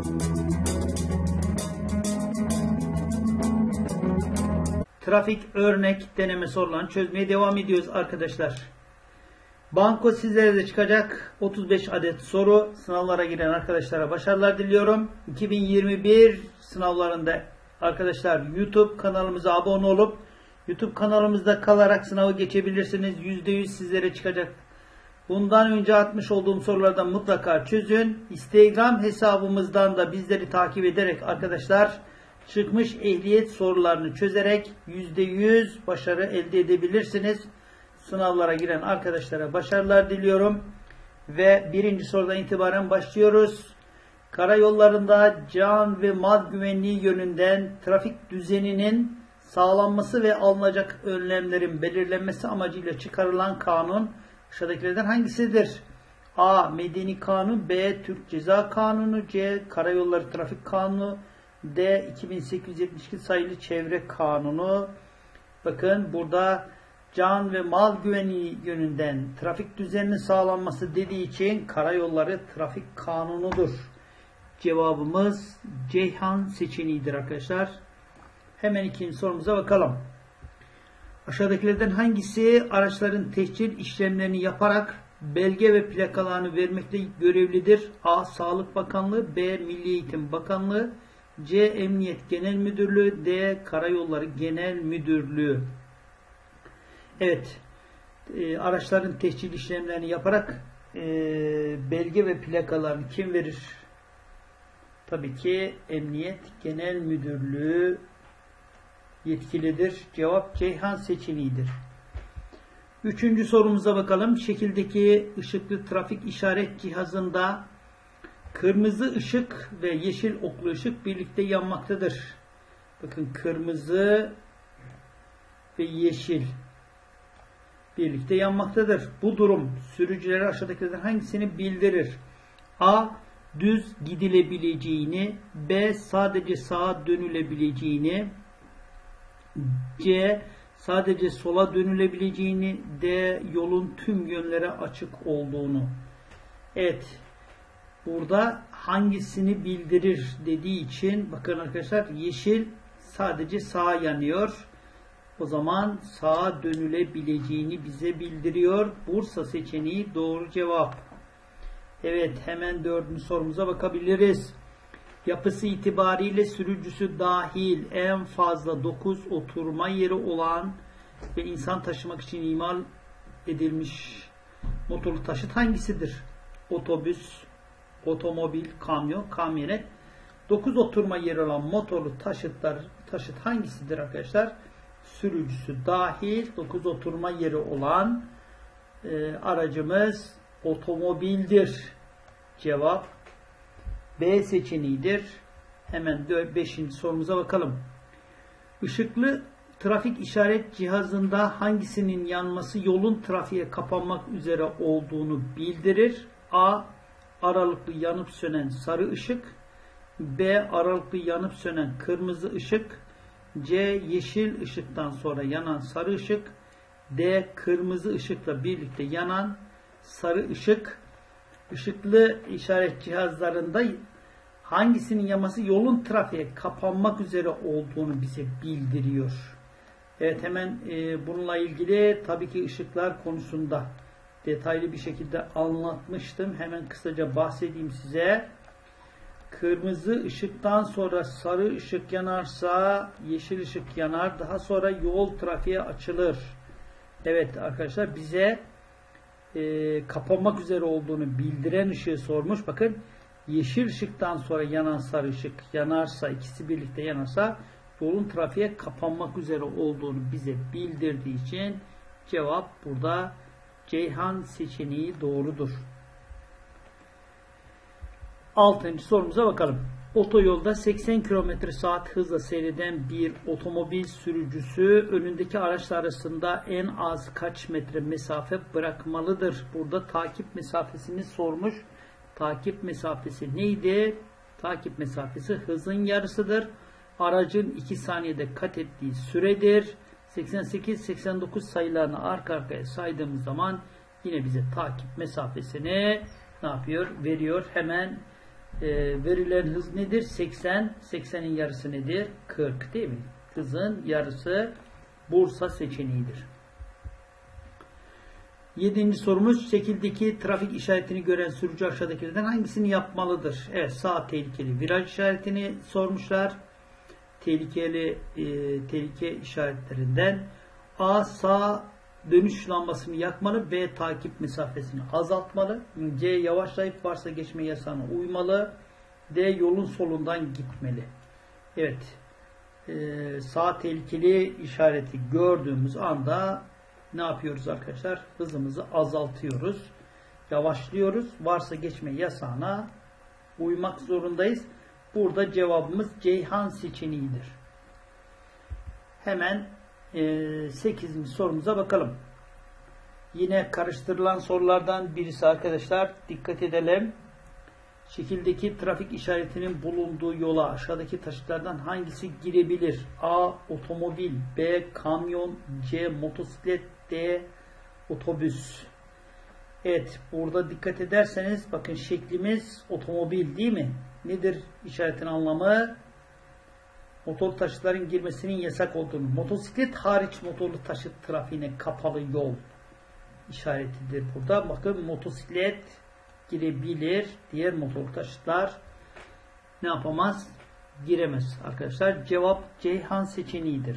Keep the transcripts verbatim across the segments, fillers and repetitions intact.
Trafik örnek deneme sorularını çözmeye devam ediyoruz arkadaşlar. Banko sizlere de çıkacak otuz beş adet soru. Sınavlara giren arkadaşlara başarılar diliyorum. iki bin yirmi bir sınavlarında arkadaşlar YouTube kanalımıza abone olup YouTube kanalımızda kalarak sınavı geçebilirsiniz. yüzde yüz sizlere çıkacak. Bundan önce atmış olduğum sorulardan mutlaka çözün. Instagram hesabımızdan da bizleri takip ederek arkadaşlar çıkmış ehliyet sorularını çözerek yüzde yüz başarı elde edebilirsiniz. Sınavlara giren arkadaşlara başarılar diliyorum. Ve birinci sorudan itibaren başlıyoruz. Karayollarında can ve mal güvenliği yönünden trafik düzeninin sağlanması ve alınacak önlemlerin belirlenmesi amacıyla çıkarılan kanun aşağıdakilerden hangisidir? A. Medeni Kanun, B. Türk Ceza Kanunu, C. Karayolları Trafik Kanunu, D. iki bin sekiz yüz yetmiş iki sayılı Çevre Kanunu. Bakın burada can ve mal güvenliği yönünden trafik düzeninin sağlanması dediği için Karayolları Trafik Kanunu'dur. Cevabımız Ceyhan seçeneğidir arkadaşlar. Hemen ikinci sorumuza bakalım. Aşağıdakilerden hangisi araçların tescil işlemlerini yaparak belge ve plakalarını vermekte görevlidir? A. Sağlık Bakanlığı, B. Milli Eğitim Bakanlığı, C. Emniyet Genel Müdürlüğü, D. Karayolları Genel Müdürlüğü. Evet, e, araçların tescil işlemlerini yaparak e, belge ve plakalarını kim verir? Tabii ki Emniyet Genel Müdürlüğü yetkilidir. Cevap Ceyhan seçeneğidir. Üçüncü sorumuza bakalım. Şekildeki ışıklı trafik işaret cihazında kırmızı ışık ve yeşil oklu ışık birlikte yanmaktadır. Bakın kırmızı ve yeşil birlikte yanmaktadır. Bu durum sürücülere aşağıdakilerden hangisini bildirir? A. Düz gidilebileceğini, B. Sadece sağa dönülebileceğini, C. Sadece sola dönülebileceğini, D. Yolun tüm yönlere açık olduğunu. Evet. Burada hangisini bildirir dediği için bakın arkadaşlar yeşil sadece sağa yanıyor. O zaman sağa dönülebileceğini bize bildiriyor. Bursa seçeneği doğru cevap. Evet, hemen dördüncü sorumuza bakabiliriz. Yapısı itibariyle sürücüsü dahil en fazla dokuz oturma yeri olan ve insan taşımak için imal edilmiş motorlu taşıt hangisidir? Otobüs, otomobil, kamyon, kamyonet. dokuz oturma yeri olan motorlu taşıtlar, taşıt hangisidir arkadaşlar? Sürücüsü dahil dokuz oturma yeri olan e, aracımız otomobildir. Cevap B seçeneğidir. Hemen beşinci sorumuza bakalım. Işıklı trafik işaret cihazında hangisinin yanması yolun trafiğe kapanmak üzere olduğunu bildirir? A. Aralıklı yanıp sönen sarı ışık, B. Aralıklı yanıp sönen kırmızı ışık, C. Yeşil ışıktan sonra yanan sarı ışık, D. Kırmızı ışıkla birlikte yanan sarı ışık. Işıklı işaret cihazlarında hangisinin yanması yolun trafiğe kapanmak üzere olduğunu bize bildiriyor. Evet, hemen e, bununla ilgili tabii ki ışıklar konusunda detaylı bir şekilde anlatmıştım. Hemen kısaca bahsedeyim size. Kırmızı ışıktan sonra sarı ışık yanarsa yeşil ışık yanar. Daha sonra yol trafiğe açılır. Evet arkadaşlar, bize e, kapanmak üzere olduğunu bildiren ışığı sormuş. Bakın, yeşil ışıktan sonra yanan sarı ışık yanarsa, ikisi birlikte yanarsa yolun trafiğe kapanmak üzere olduğunu bize bildirdiği için cevap burada Ceyhan seçeneği doğrudur. Altıncı sorumuza bakalım. Otoyolda seksen kilometre saat hızla seyreden bir otomobil sürücüsü önündeki araçlar arasında en az kaç metre mesafe bırakmalıdır? Burada takip mesafesini sormuş. Takip mesafesi neydi? Takip mesafesi hızın yarısıdır. Aracın iki saniyede kat ettiği süredir. seksen sekiz seksen dokuz sayılarını arka arkaya saydığımız zaman yine bize takip mesafesini ne yapıyor? Veriyor. Hemen e, verilen hız nedir? seksen. seksenin yarısı nedir? kırk değil mi? Hızın yarısı Bursa seçeneğidir. Yedinci sorumuz, şekildeki trafik işaretini gören sürücü aşağıdakilerden hangisini yapmalıdır? Evet, sağ tehlikeli viraj işaretini sormuşlar. Tehlikeli e, tehlike işaretlerinden A. Sağ dönüş lambasını yakmalı. B. Takip mesafesini azaltmalı. C. Yavaşlayıp varsa geçme yasağına uymalı. D. Yolun solundan gitmeli. Evet. E, sağ tehlikeli işareti gördüğümüz anda ne yapıyoruz arkadaşlar? Hızımızı azaltıyoruz. Yavaşlıyoruz. Varsa geçme yasağına uymak zorundayız. Burada cevabımız Ceyhan seçeneğidir. Hemen e, sekizinci sorumuza bakalım. Yine karıştırılan sorulardan birisi arkadaşlar. Dikkat edelim. Şekildeki trafik işaretinin bulunduğu yola aşağıdaki taşıtlardan hangisi girebilir? A. Otomobil. B. Kamyon. C. Motosiklet. D. Otobüs. Evet. Burada dikkat ederseniz bakın şeklimiz otomobil değil mi? Nedir işaretin anlamı? Motorlu taşıtların girmesinin yasak olduğunu. Motosiklet hariç motorlu taşıt trafiğine kapalı yol işaretidir burada. Bakın motosiklet girebilir. Diğer motorlu taşıtlar ne yapamaz? Giremez arkadaşlar. Cevap Ceyhan seçeneğidir.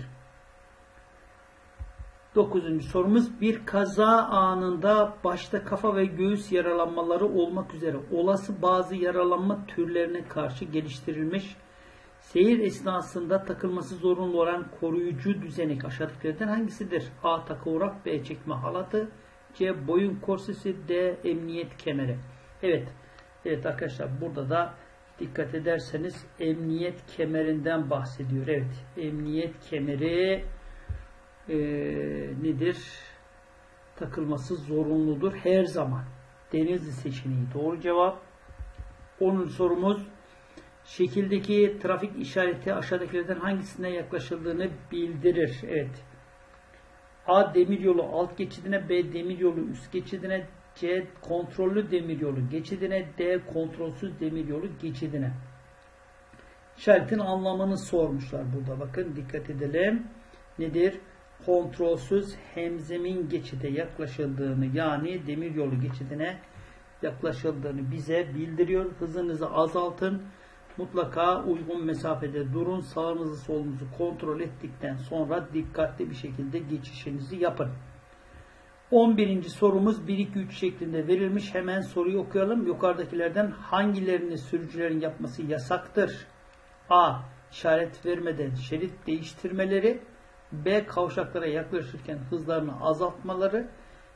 Dokuzuncu sorumuz, bir kaza anında başta kafa ve göğüs yaralanmaları olmak üzere olası bazı yaralanma türlerine karşı geliştirilmiş seyir esnasında takılması zorunlu olan koruyucu düzenek aşağıdakilerden hangisidir? A. Takograf. B. Çekme halatı. C. Boyun korsesi. D. Emniyet kemeri. Evet. Evet arkadaşlar, burada da dikkat ederseniz emniyet kemerinden bahsediyor. Evet. Emniyet kemeri e, nedir? Takılması zorunludur her zaman. Denizli seçeneği doğru cevap. onuncu sorumuz, şekildeki trafik işareti aşağıdakilerden hangisine yaklaşıldığını bildirir. Evet. A. Demiryolu alt geçidine. B. Demiryolu üst geçidine. C. Kontrollü demiryolu geçidine. D. Kontrolsüz demiryolu geçidine. İşaretin anlamını sormuşlar burada. Bakın dikkat edelim. Nedir? Kontrolsüz hemzemin geçide yaklaşıldığını, yani demiryolu geçidine yaklaşıldığını bize bildiriyor. Hızınızı azaltın. Mutlaka uygun mesafede durun. Sağınızı solunuzu kontrol ettikten sonra dikkatli bir şekilde geçişinizi yapın. on birinci sorumuz bir iki üç şeklinde verilmiş. Hemen soruyu okuyalım. Yukarıdakilerden hangilerini sürücülerin yapması yasaktır? A. İşaret vermeden şerit değiştirmeleri. B. Kavşaklara yaklaşırken hızlarını azaltmaları.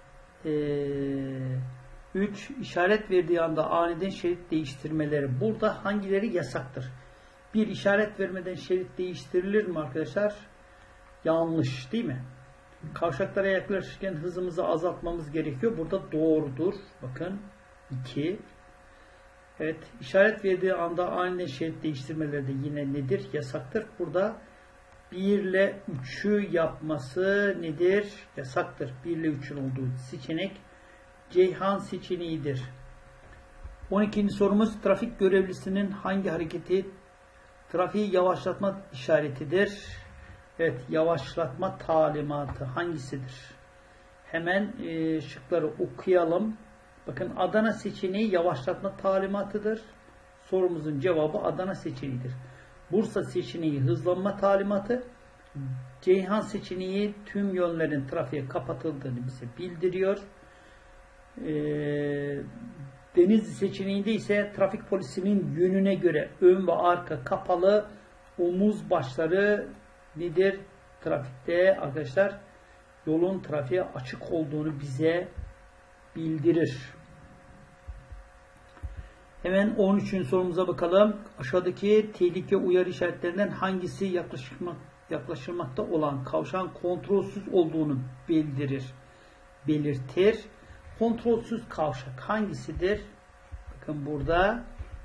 üç. İşaret verdiği anda aniden şerit değiştirmeleri. Burada hangileri yasaktır? bir. İşaret vermeden şerit değiştirilir mi arkadaşlar? Yanlış değil mi? Kavşaklara yaklaşırken hızımızı azaltmamız gerekiyor. Burada doğrudur. Bakın. iki. Evet. İşaret verdiği anda aniden şerit değiştirmeleri de yine nedir? Yasaktır. Burada bir ile üçü yapması nedir? Yasaktır. bir ile üçün olduğu seçenek Ceyhan seçeneğidir. on ikinci sorumuz, trafik görevlisinin hangi hareketi trafiği yavaşlatma işaretidir? Evet, yavaşlatma talimatı hangisidir? Hemen e, şıkları okuyalım. Bakın, Adana seçeneği yavaşlatma talimatıdır. Sorumuzun cevabı Adana seçeneğidir. Bursa seçeneği hızlanma talimatı. Ceyhan seçeneği tüm yönlerin trafiğe kapatıldığını bize bildiriyor. E, Denizli seçeneğinde ise trafik polisinin yönüne göre ön ve arka kapalı, omuz başları nedir? Trafikte arkadaşlar yolun trafiğe açık olduğunu bize bildirir. Hemen on üçüncü sorumuza bakalım. Aşağıdaki tehlike uyarı işaretlerinden hangisi yaklaşılmak, yaklaşılmakta olan kavşağın kontrolsüz olduğunu bildirir, belirtir? Kontrolsüz kavşak hangisidir? Bakın burada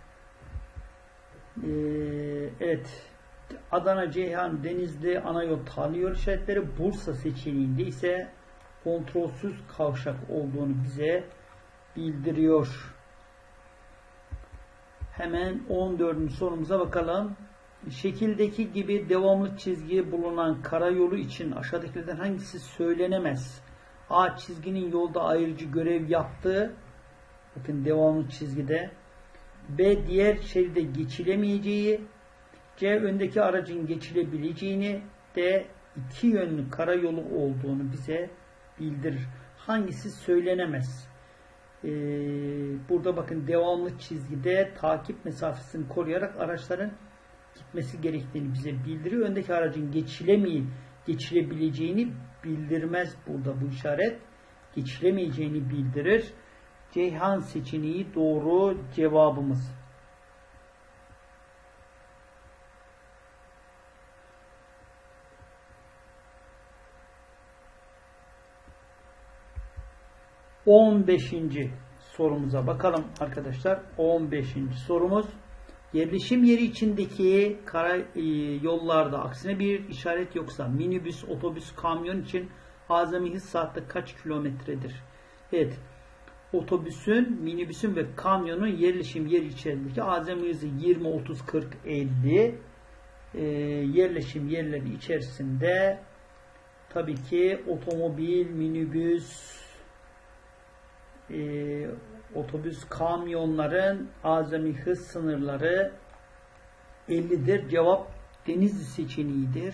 ee, evet, Adana, Ceyhan, Denizli ana yol tali yol işaretleri. Bursa seçeneğinde ise kontrolsüz kavşak olduğunu bize bildiriyor. Hemen on dördüncü sorumuza bakalım. Şekildeki gibi devamlı çizgi bulunan karayolu için aşağıdakilerden hangisi söylenemez? A. Çizginin yolda ayırıcı görev yaptığı. Bakın devamlı çizgide. B. Diğer şeride geçilemeyeceği. C. Öndeki aracın geçilebileceğini. D. İki yönlü karayolu olduğunu bize bildirir. Hangisi söylenemez? Ee, burada bakın devamlı çizgide takip mesafesini koruyarak araçların gitmesi gerektiğini bize bildiriyor. Öndeki aracın geçilemeyip geçilebileceğini bildirmez burada bu işaret. Geçilemeyeceğini bildirir. Ceyhan seçeneği doğru cevabımız. on beşinci sorumuza bakalım arkadaşlar. on beşinci sorumuz. Yerleşim yeri içindeki kara yollarda aksine bir işaret yoksa minibüs, otobüs, kamyon için azami hız saatte kaç kilometredir? Evet. Otobüsün, minibüsün ve kamyonun yerleşim yeri içerisindeki azami hızı yirmi, otuz, kırk, elli. Ee, yerleşim yerleri içerisinde tabii ki otomobil, minibüs, e, otobüs, kamyonların azami hız sınırları ellidir. Cevap Denizli seçeneğidir.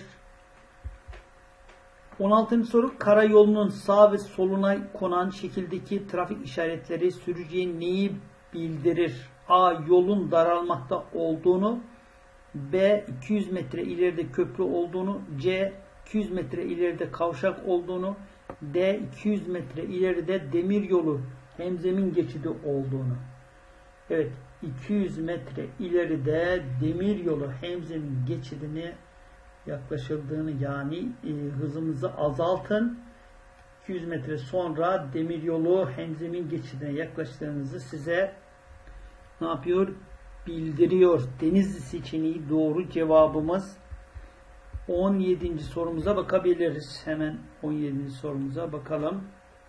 on altıncı soru. Karayolunun sağ ve soluna konan şekildeki trafik işaretleri sürücüye neyi bildirir? A. Yolun daralmakta olduğunu. B. iki yüz metre ileride köprü olduğunu. C. iki yüz metre ileride kavşak olduğunu. D. iki yüz metre ileride demiryolu hemzemin geçidi olduğunu. Evet. iki yüz metre ileride demiryolu hemzemin geçidini yaklaşıldığını, yani e, hızımızı azaltın. iki yüz metre sonra demiryolu hemzemin geçidine yaklaştığınızı size ne yapıyor? Bildiriyor. Denizli seçeneği doğru cevabımız. on yedinci sorumuza bakabiliriz. Hemen on yedinci sorumuza bakalım.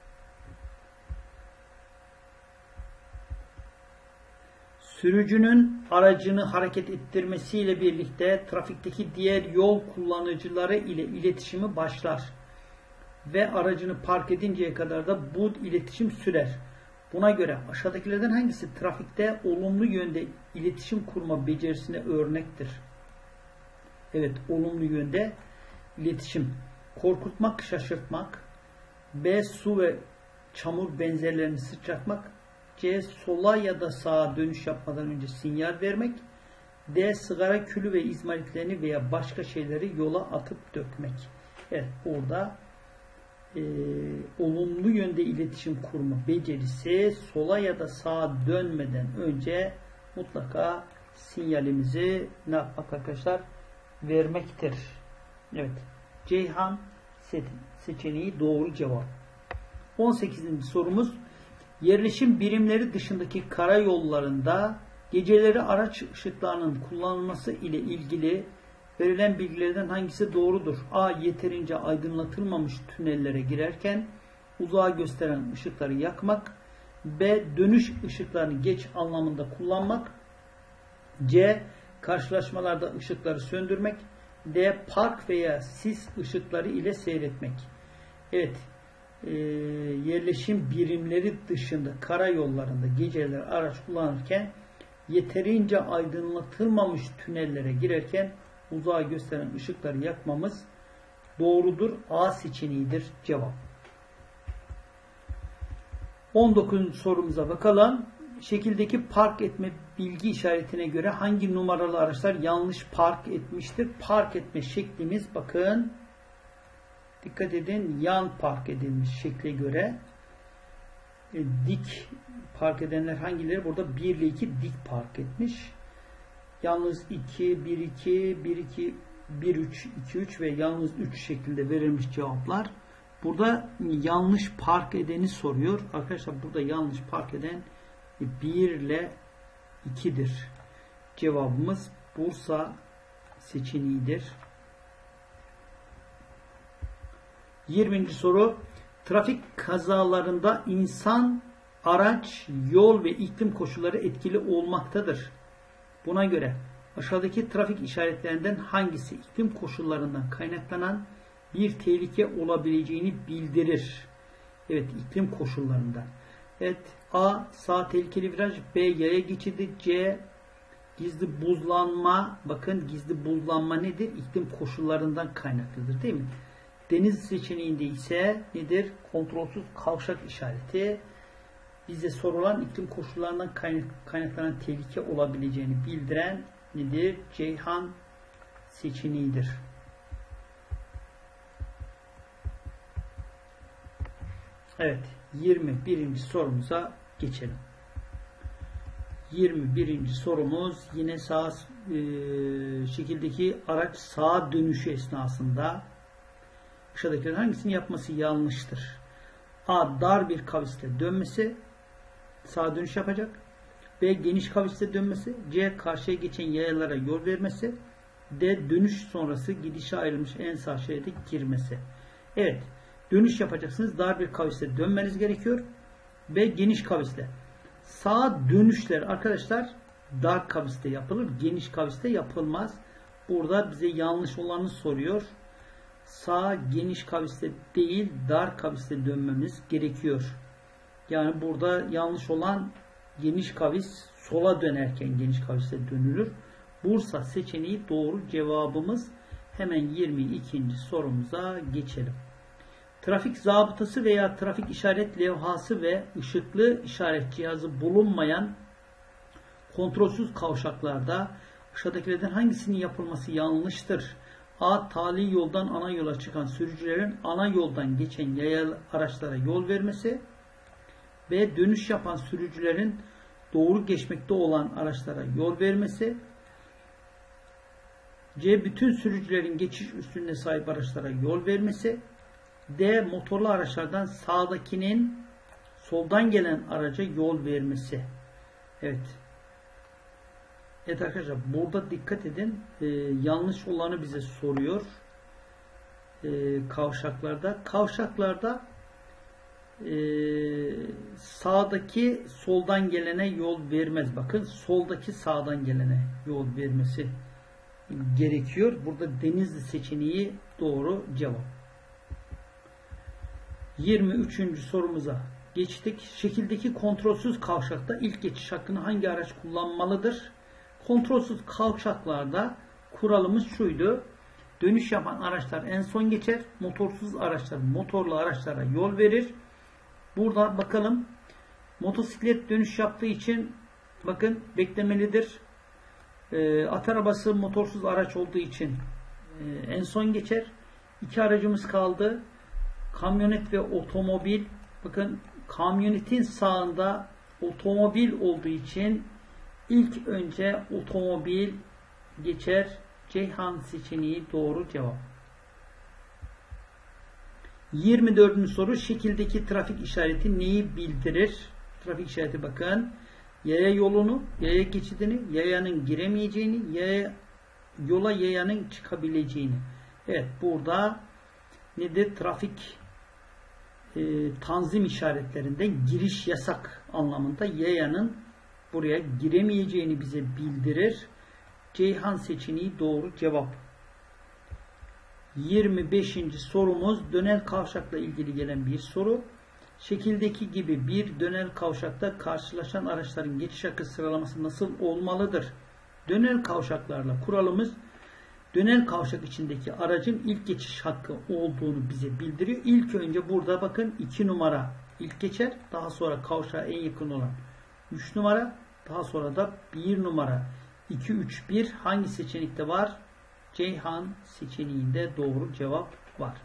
Sürücünün aracını hareket ettirmesiyle birlikte trafikteki diğer yol kullanıcıları ile iletişimi başlar ve aracını park edinceye kadar da bu iletişim sürer. Buna göre aşağıdakilerden hangisi trafikte olumlu yönde iletişim kurma becerisine örnektir? Evet, olumlu yönde iletişim. Korkutmak, şaşırtmak. B. Su ve çamur benzerlerini sıçratmak. C. Sola ya da sağa dönüş yapmadan önce sinyal vermek. D. Sigara külü ve izmaritlerini veya başka şeyleri yola atıp dökmek. Evet, burada e, olumlu yönde iletişim kurma becerisi sola ya da sağa dönmeden önce mutlaka sinyalimizi ne yapmak arkadaşlar? Vermektir. Evet. Ceyhan seçeneği doğru cevap. on sekizinci sorumuz. Yerleşim birimleri dışındaki karayollarında geceleri araç ışıklarının kullanılması ile ilgili verilen bilgilerden hangisi doğrudur? A. Yeterince aydınlatılmamış tünellere girerken uzağa gösteren ışıkları yakmak. B. Dönüş ışıklarını geç anlamında kullanmak. C. Karşılaşmalarda ışıkları söndürmek. D. Park veya sis ışıkları ile seyretmek. Evet. E, yerleşim birimleri dışında karayollarında geceleri araç kullanırken yeterince aydınlatılmamış tünellere girerken uzağa gösteren ışıkları yakmamız doğrudur. A seçeneğidir cevap. on dokuzuncu sorumuza bakalım. Şekildeki park etme bilgi işaretine göre hangi numaralı araçlar yanlış park etmiştir? Park etme şeklimiz bakın. Dikkat edin, yan park edilmiş şekle göre e, dik park edenler hangileri? Burada bir ile iki dik park etmiş. Yalnız iki, bir, iki, bir, iki, bir, üç, iki, üç ve yalnız üç şeklinde verilmiş cevaplar. Burada yanlış park edeni soruyor. Arkadaşlar burada yanlış park eden bir ile ikidir. Cevabımız Bursa seçeneğidir. yirminci soru. Trafik kazalarında insan, araç, yol ve iklim koşulları etkili olmaktadır. Buna göre aşağıdaki trafik işaretlerinden hangisi iklim koşullarından kaynaklanan bir tehlike olabileceğini bildirir? Evet, iklim koşullarından. Evet, A. Sağ tehlikeli viraj, B. Yaya geçidi, C. Gizli buzlanma. Bakın, gizli buzlanma nedir? İklim koşullarından kaynaklıdır, değil mi? Deniz seçeneğinde ise nedir? Kontrolsüz kavşak işareti. Bize sorulan iklim koşullarından kaynaklanan tehlike olabileceğini bildiren nedir? Ceyhan seçeneğidir. Evet, yirmi birinci sorumuza geçelim. yirmi birinci sorumuz yine sağ e, şekildeki araç sağa dönüşü esnasında aşağıdakilerin hangisini yapması yanlıştır? A. Dar bir kavisle dönmesi, sağa dönüş yapacak. B. Geniş kavisle dönmesi. C. Karşıya geçen yayalara yol vermesi. D. Dönüş sonrası gidişe ayrılmış en sağ şeride girmesi. Evet. Dönüş yapacaksınız. Dar bir kavisle dönmeniz gerekiyor. B. Geniş kavisle. Sağa dönüşler arkadaşlar dar kaviste yapılır. Geniş kaviste yapılmaz. Burada bize yanlış olanı soruyor. Sağ geniş kaviste değil dar kaviste dönmemiz gerekiyor. Yani burada yanlış olan geniş kavis sola dönerken geniş kaviste dönülür. Bursa seçeneği doğru cevabımız. Hemen yirmi ikinci sorumuza geçelim. Trafik zabıtası veya trafik işaret levhası ve ışıklı işaret cihazı bulunmayan kontrolsüz kavşaklarda aşağıdakilerden hangisinin yapılması yanlıştır? A. Tali yoldan ana yola çıkan sürücülerin ana yoldan geçen yaya araçlara yol vermesi. B. Dönüş yapan sürücülerin doğru geçmekte olan araçlara yol vermesi. C. Bütün sürücülerin geçiş üstünlüğüne sahip araçlara yol vermesi. D. Motorlu araçlardan sağdakinin soldan gelen araca yol vermesi. Evet. Evet arkadaşlar, burada dikkat edin. Ee, yanlış olanı bize soruyor. Ee, kavşaklarda. Kavşaklarda e, sağdaki soldan gelene yol vermez. Bakın, soldaki sağdan gelene yol vermesi gerekiyor. Burada Denizli seçeneği doğru cevap. yirmi üçüncü sorumuza geçtik. Şekildeki kontrolsüz kavşakta ilk geçiş hakkını hangi araç kullanmalıdır? Kontrolsüz kavşaklarda kuralımız şuydu. Dönüş yapan araçlar en son geçer. Motorsuz araçlar motorlu araçlara yol verir. Burada bakalım. Motosiklet dönüş yaptığı için bakın beklemelidir. E, at arabası motorsuz araç olduğu için e, en son geçer. İki aracımız kaldı. Kamyonet ve otomobil. Bakın, kamyonetin sağında otomobil olduğu için ilk önce otomobil geçer. Ceyhan seçeneği doğru cevap. yirmi dördüncü soru. Şekildeki trafik işareti neyi bildirir? Trafik işareti bakın. Yaya yolunu, yaya geçidini, yayanın giremeyeceğini, yaya, yola yayanın çıkabileceğini. Evet, burada nedir? Trafik e, tanzim işaretlerinden giriş yasak anlamında yayanın buraya giremeyeceğini bize bildirir. Ceyhan seçeneği doğru cevap. yirmi beşinci sorumuz dönel kavşakla ilgili gelen bir soru. Şekildeki gibi bir dönel kavşakta karşılaşan araçların geçiş hakkı sıralaması nasıl olmalıdır? Dönel kavşaklarla kuralımız dönel kavşak içindeki aracın ilk geçiş hakkı olduğunu bize bildiriyor. İlk önce burada bakın iki numara ilk geçer. Daha sonra kavşağa en yakın olan üç numara. Daha sonra da bir numara. iki, üç, bir hangi seçenekte var? Ceyhan seçeneğinde doğru cevap var.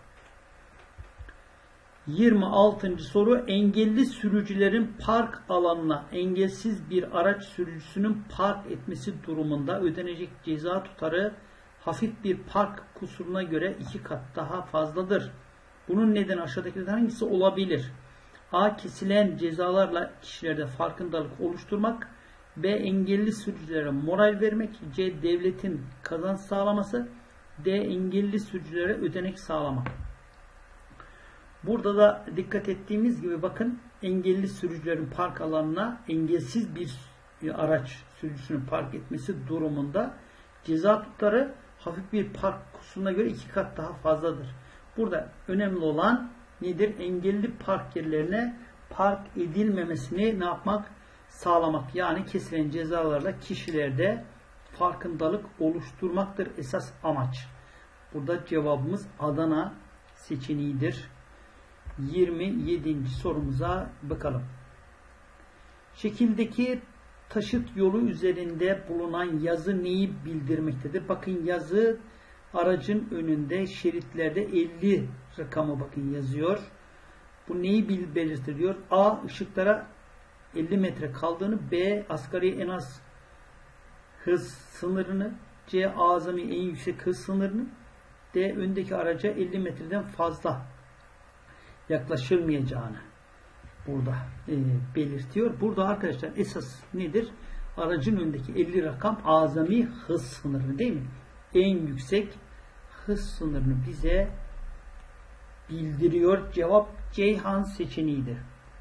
yirmi altıncı soru. Engelli sürücülerin park alanına engelsiz bir araç sürücüsünün park etmesi durumunda ödenecek ceza tutarı hafif bir park kusuruna göre iki kat daha fazladır. Bunun nedeni aşağıdakilerden hangisi olabilir? A. Kesilen cezalarla kişilerde farkındalık oluşturmak. B. Engelli sürücülere moral vermek. C. Devletin kazanç sağlaması. D. Engelli sürücülere ödenek sağlamak. Burada da dikkat ettiğimiz gibi bakın, engelli sürücülerin park alanına engelsiz bir araç sürücüsünün park etmesi durumunda ceza tutarı hafif bir park kusuruna göre iki kat daha fazladır. Burada önemli olan nedir? Engelli park yerlerine park edilmemesini ne yapmak? Sağlamak. Yani kesilen cezalarla kişilerde farkındalık oluşturmaktır esas amaç. Burada cevabımız Adana seçeneğidir. yirmi yedinci sorumuza bakalım. Şekildeki taşıt yolu üzerinde bulunan yazı neyi bildirmektedir? Bakın yazı aracın önünde şeritlerde elli rakamı bakın yazıyor. Bu neyi belirtir diyor? A. Işıklara elli metre kaldığını. B. Asgari en az hız sınırını. C. Azami en yüksek hız sınırını. D. Öndeki araca elli metreden fazla yaklaşılmayacağını burada e, belirtiyor. Burada arkadaşlar esas nedir? Aracın önündeki elli rakam azami hız sınırı değil mi? En yüksek hız sınırını bize bildiriyor. Cevap Ceyhan seçeneğidir.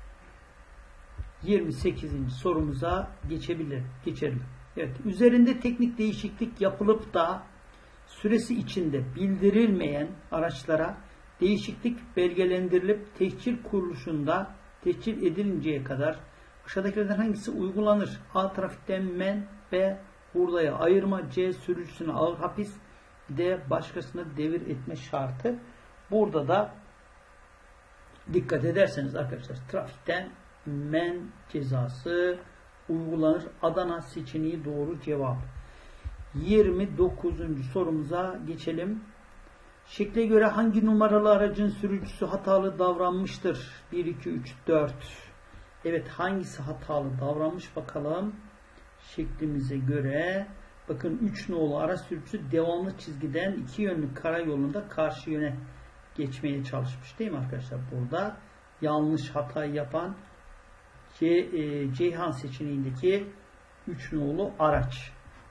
yirmi sekizinci sorumuza geçebilir, geçelim. Evet, üzerinde teknik değişiklik yapılıp da süresi içinde bildirilmeyen araçlara değişiklik belgelendirilip tehcir kuruluşunda tehcir edilinceye kadar aşağıdakilerden hangisi uygulanır? A. Trafikten men. B. Hurdaya ayırma. C. Sürücüsüne ağır hapis. D. Başkasına devir etme şartı. Burada da dikkat ederseniz arkadaşlar trafikten men cezası uygulanır. Adana seçeneği doğru cevap. yirmi dokuzuncu sorumuza geçelim. Şekle göre hangi numaralı aracın sürücüsü hatalı davranmıştır? bir, iki, üç, dört. Evet, hangisi hatalı davranmış bakalım. Şeklimize göre bakın üç nolu araç sürücüsü devamlı çizgiden iki yönlü karayolunda karşı yöne geçmeye çalışmış değil mi arkadaşlar? Burada yanlış hatayı yapan C, e, Ceyhan seçeneğindeki üç nolu araç.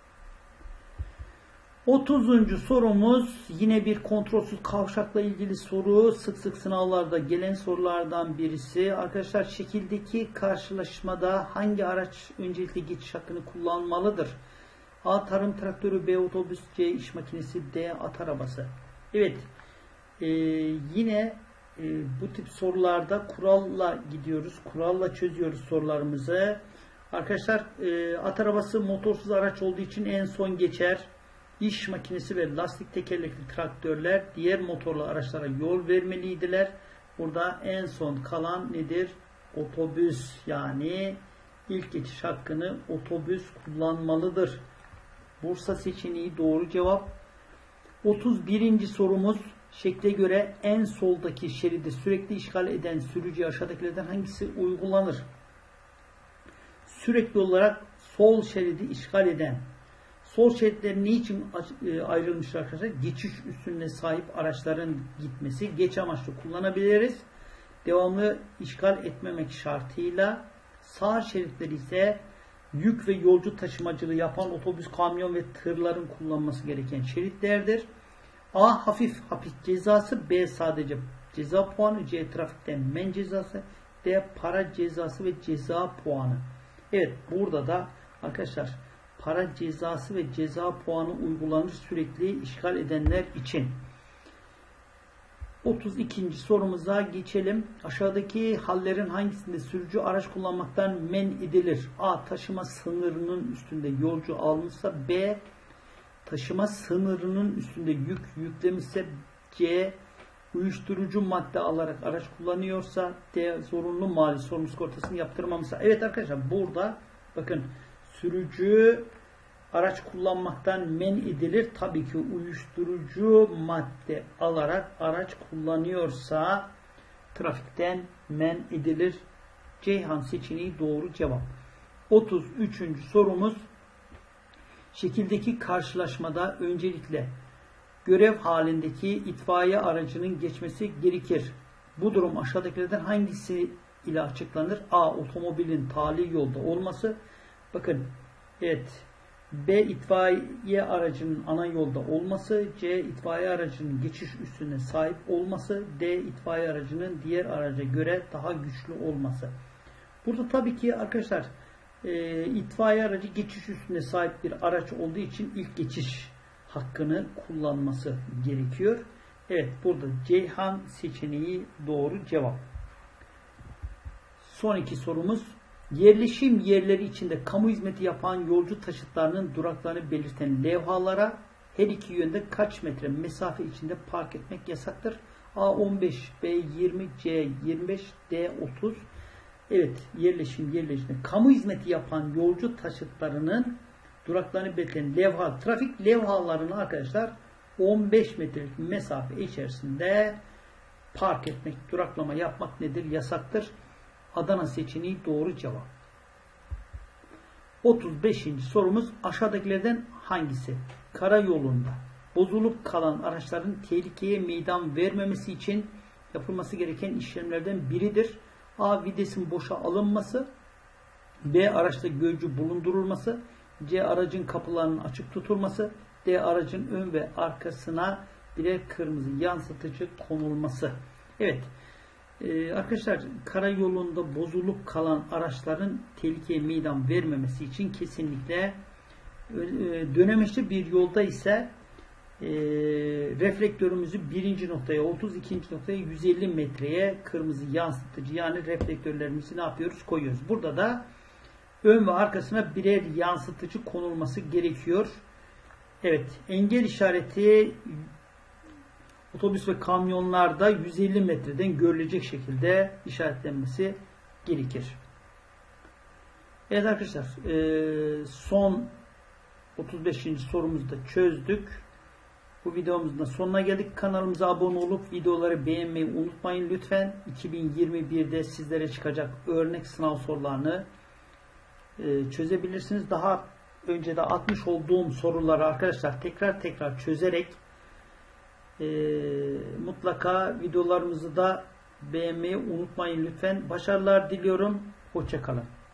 otuzuncu sorumuz yine bir kontrolsüz kavşakla ilgili soru. Sık sık sınavlarda gelen sorulardan birisi. Arkadaşlar şekildeki karşılaşmada hangi araç öncelikle geçiş hakkını kullanmalıdır? A. Tarım traktörü. B. Otobüs. C. İş makinesi. D. At arabası. Evet. Ee, yine e, bu tip sorularda kuralla gidiyoruz. Kuralla çözüyoruz sorularımızı. Arkadaşlar e, at arabası motorsuz araç olduğu için en son geçer. İş makinesi ve lastik tekerlekli traktörler diğer motorlu araçlara yol vermeliydiler. Burada en son kalan nedir? Otobüs, yani ilk geçiş hakkını otobüs kullanmalıdır. Bursa seçeneği doğru cevap. otuz birinci sorumuz şekle göre en soldaki şeridi sürekli işgal eden sürücüye aşağıdakilerden hangisi uygulanır? Sürekli olarak sol şeridi işgal eden. Sol şeritler niçin ayrılmışlar arkadaşlar? Geçiş üstünlüğüne sahip araçların gitmesi. Geç amaçlı kullanabiliriz. Devamlı işgal etmemek şartıyla. Sağ şeritler ise yük ve yolcu taşımacılığı yapan otobüs, kamyon ve tırların kullanması gereken şeritlerdir. A. Hafif hapis cezası. B. Sadece ceza puanı. C. Trafikten men cezası. D. Para cezası ve ceza puanı. Evet, burada da arkadaşlar para cezası ve ceza puanı uygulanır sürekli işgal edenler için. otuz ikinci sorumuza geçelim. Aşağıdaki hallerin hangisinde sürücü araç kullanmaktan men edilir? A. Taşıma sınırının üstünde yolcu almışsa. B. Taşıma sınırının üstünde yük yüklemişse. C. Uyuşturucu madde alarak araç kullanıyorsa. D. Zorunlu mali sorumlu sigortasını yaptırmamışsa. Evet arkadaşlar, burada bakın sürücü araç kullanmaktan men edilir. Tabii ki uyuşturucu madde alarak araç kullanıyorsa trafikten men edilir. Ceyhan seçeneği doğru cevap. otuz üçüncü sorumuz şekildeki karşılaşmada öncelikle görev halindeki itfaiye aracının geçmesi gerekir. Bu durum aşağıdakilerden hangisi ile açıklanır? A. Otomobilin tali yolda olması. Bakın, evet. B. İtfaiye aracının ana yolda olması. C. İtfaiye aracının geçiş üstüne sahip olması. D. İtfaiye aracının diğer araca göre daha güçlü olması. Burada tabii ki arkadaşlar E, itfaiye aracı geçiş üstüne sahip bir araç olduğu için ilk geçiş hakkını kullanması gerekiyor. Evet, burada Ceyhan seçeneği doğru cevap. Son iki sorumuz. Yerleşim yerleri içinde kamu hizmeti yapan yolcu taşıtlarının duraklarını belirten levhalara her iki yönde kaç metre mesafe içinde park etmek yasaktır? A on beş, B yirmi, C yirmi beş, D otuz. Evet, yerleşim yerleşimde kamu hizmeti yapan yolcu taşıtlarının duraklarını belirten levha, trafik levhalarını arkadaşlar on beş metrelik mesafe içerisinde park etmek, duraklama yapmak nedir? Yasaktır. Adana seçeneği doğru cevap. otuz beşinci sorumuz aşağıdakilerden hangisi karayolunda bozulup kalan araçların tehlikeye meydan vermemesi için yapılması gereken işlemlerden biridir? A. Videsin boşa alınması, B. Araçta gözcü bulundurulması, C. Aracın kapılarının açık tutulması, D. Aracın ön ve arkasına birer kırmızı yansıtıcı konulması. Evet. Ee, arkadaşlar, karayolunda bozulup kalan araçların tehlikeye meydan vermemesi için kesinlikle e, dönemeçli bir yolda ise e, reflektörümüzü birinci noktaya otuz, ikinci noktaya yüz elli metreye kırmızı yansıtıcı yani reflektörlerimizi ne yapıyoruz? Koyuyoruz. Burada da ön ve arkasına birer yansıtıcı konulması gerekiyor. Evet. Engel işareti otobüs ve kamyonlarda yüz elli metreden görülecek şekilde işaretlenmesi gerekir. Evet arkadaşlar, son otuz beşinci sorumuzu da çözdük. Bu videomuzun da sonuna geldik. Kanalımıza abone olup videoları beğenmeyi unutmayın lütfen. iki bin yirmi birde sizlere çıkacak örnek sınav sorularını çözebilirsiniz. Daha önce de atmış olduğum soruları arkadaşlar tekrar tekrar çözerek e, mutlaka videolarımızı da beğenmeyi unutmayın lütfen. Başarılar diliyorum. Hoşça kalın.